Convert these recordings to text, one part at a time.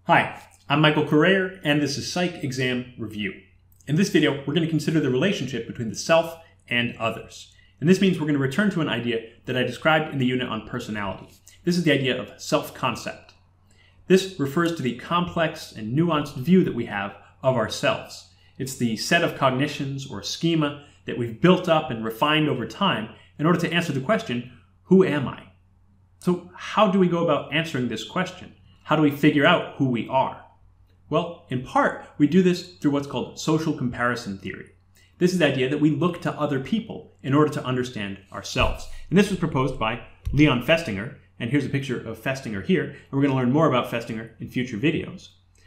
Hi, I'm Michael Correa, and this is Psych Exam Review. In this video, we're going to consider the relationship between the self and others. And this means we're going to return to an idea that I described in the unit on personality. This is the idea of self-concept. This refers to the complex and nuanced view that we have of ourselves. It's the set of cognitions or schema that we've built up and refined over time in order to answer the question, who am I? So how do we go about answering this question? How do we figure out who we are? Well, in part, we do this through what's called social comparison theory. This is the idea that we look to other people in order to understand ourselves. And this was proposed by Leon Festinger, and here's a picture of Festinger here, and we're going to learn more about Festinger in future videos.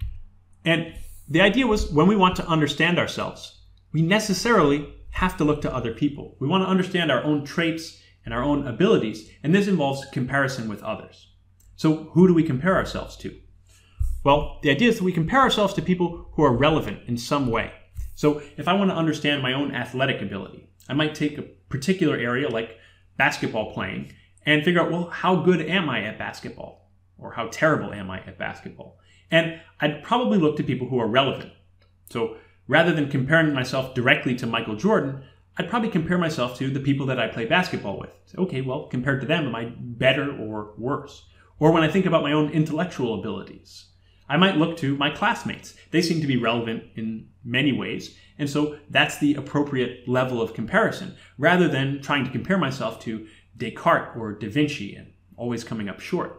And the idea was when we want to understand ourselves, we necessarily have to look to other people. We want to understand our own traits and our own abilities, and this involves comparison with others. So who do we compare ourselves to? Well, the idea is that we compare ourselves to people who are relevant in some way. So if I want to understand my own athletic ability, I might take a particular area like basketball playing and figure out, well, how good am I at basketball? Or how terrible am I at basketball? And I'd probably look to people who are relevant. So rather than comparing myself directly to Michael Jordan, I'd probably compare myself to the people that I play basketball with. So, okay, well, compared to them, am I better or worse? Or when I think about my own intellectual abilities, I might look to my classmates. They seem to be relevant in many ways, and so that's the appropriate level of comparison, rather than trying to compare myself to Descartes or Da Vinci and always coming up short.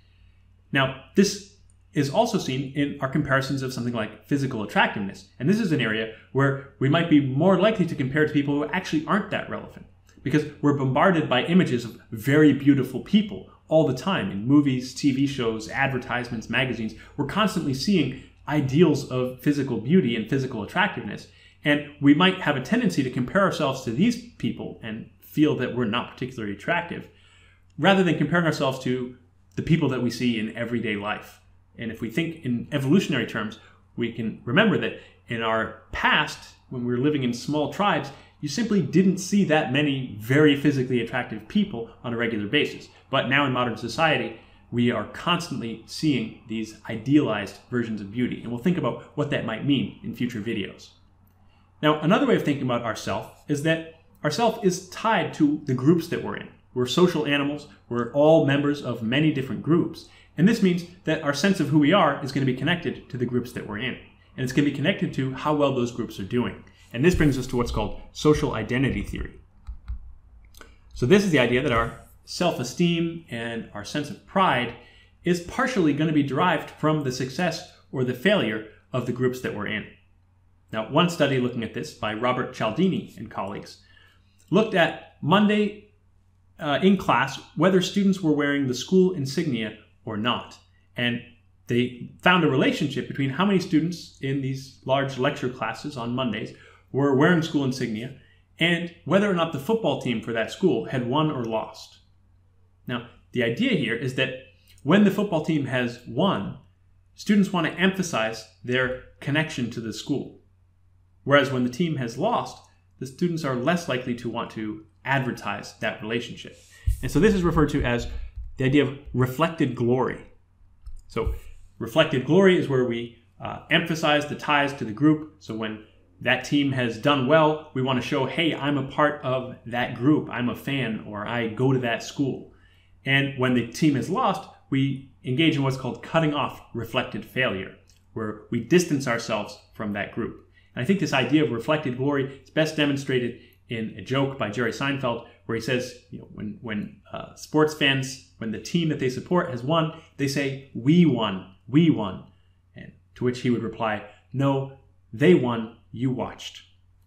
Now, this is also seen in our comparisons of something like physical attractiveness, and this is an area where we might be more likely to compare to people who actually aren't that relevant, because we're bombarded by images of very beautiful people all the time in movies, TV shows, advertisements, magazines. We're constantly seeing ideals of physical beauty and physical attractiveness. And we might have a tendency to compare ourselves to these people and feel that we're not particularly attractive, rather than comparing ourselves to the people that we see in everyday life. And if we think in evolutionary terms, we can remember that in our past, when we were living in small tribes, you simply didn't see that many very physically attractive people on a regular basis. But now in modern society, we are constantly seeing these idealized versions of beauty. And we'll think about what that might mean in future videos. Now, another way of thinking about ourself is that ourself is tied to the groups that we're in. We're social animals. We're all members of many different groups. And this means that our sense of who we are is going to be connected to the groups that we're in. And it's going to be connected to how well those groups are doing. And this brings us to what's called social identity theory. So this is the idea that our self-esteem and our sense of pride is partially going to be derived from the success or the failure of the groups that we're in. Now, one study looking at this by Robert Cialdini and colleagues looked at Monday in class whether students were wearing the school insignia or not. And they found a relationship between how many students in these large lecture classes on Mondays were wearing school insignia and whether or not the football team for that school had won or lost. Now, the idea here is that when the football team has won, students want to emphasize their connection to the school. Whereas when the team has lost, the students are less likely to want to advertise that relationship. And so this is referred to as the idea of reflected glory. So reflected glory is where we emphasize the ties to the group. So when that team has done well, we want to show, hey, I'm a part of that group. I'm a fan, or I go to that school. And when the team has lost, we engage in what's called cutting off reflected failure, where we distance ourselves from that group. And I think this idea of reflected glory is best demonstrated in a joke by Jerry Seinfeld, where he says, when sports fans, when the team that they support has won, they say, we won, we won. And to which he would reply, no, they won, you watched.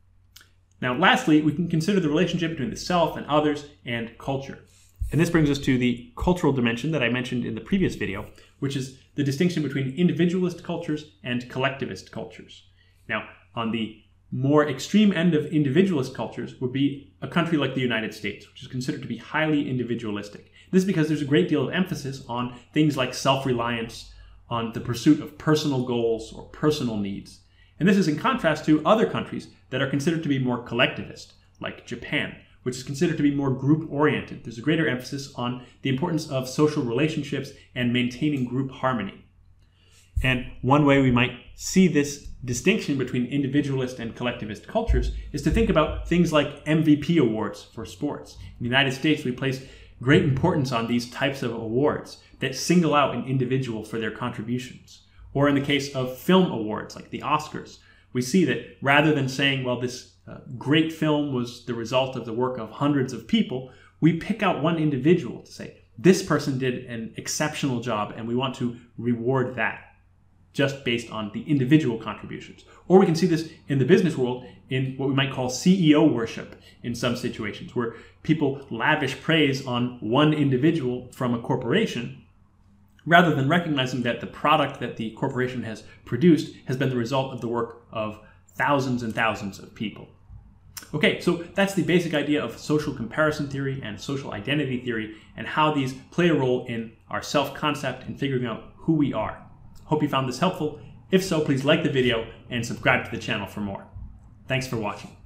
Now, lastly, we can consider the relationship between the self and others and culture. And this brings us to the cultural dimension that I mentioned in the previous video, which is the distinction between individualist cultures and collectivist cultures. Now, on the more extreme end of individualist cultures would be a country like the United States, which is considered to be highly individualistic. This is because there's a great deal of emphasis on things like self-reliance, on the pursuit of personal goals or personal needs. And this is in contrast to other countries that are considered to be more collectivist, like Japan, which is considered to be more group-oriented. There's a greater emphasis on the importance of social relationships and maintaining group harmony. And one way we might see this distinction between individualist and collectivist cultures is to think about things like MVP awards for sports. In the United States, we place great importance on these types of awards that single out an individual for their contributions. Or in the case of film awards, like the Oscars, we see that rather than saying, well, this great film was the result of the work of hundreds of people, we pick out one individual to say, this person did an exceptional job and we want to reward that, just based on the individual contributions. Or we can see this in the business world in what we might call CEO worship in some situations, where people lavish praise on one individual from a corporation, rather than recognizing that the product that the corporation has produced has been the result of the work of thousands and thousands of people. Okay, so that's the basic idea of social comparison theory and social identity theory, and how these play a role in our self-concept and figuring out who we are. Hope you found this helpful. If so, please like the video and subscribe to the channel for more. Thanks for watching.